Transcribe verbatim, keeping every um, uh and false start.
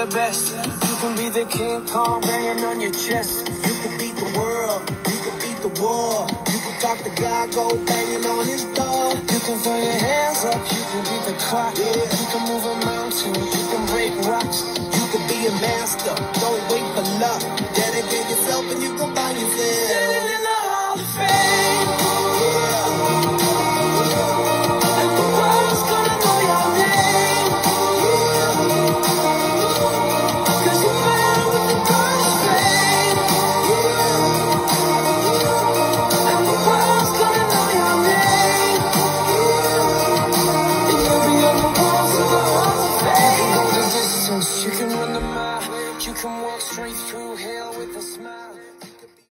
the best. You can be the King Kong banging on your chest. You can beat the world, you can beat the war. You can talk to God, go banging on his door. You can throw your hands up, you can beat the clock. Yeah. You can move a mountain, you can break rocks. You can be a master, don't wait for luck. Dedicate yourself and you can find yourself. Standing in the Hall of Fame. Yeah. And the world's gonna know your name. Cause you're better with the first name. And the world's gonna know your name. And you'll be on the walls of the Hall of Fame. You can go the distance, you can run the mile. You can walk straight through hell with a smile.